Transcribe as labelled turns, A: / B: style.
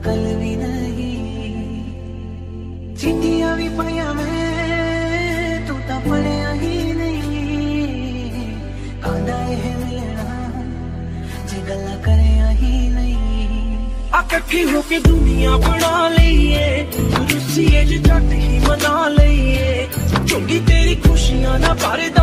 A: अकल भी नहीं। चिट्ठियां भी पाया मैं, तू तो पढ़िया ही नहीं। कादा है मिलना जे गल्ला करिया ही नहीं। इकट्ठी होके दुनिया बना लईए, रुसीए जे जट ही मना लईए। चुंगी तेरी खुशियां ना भरदा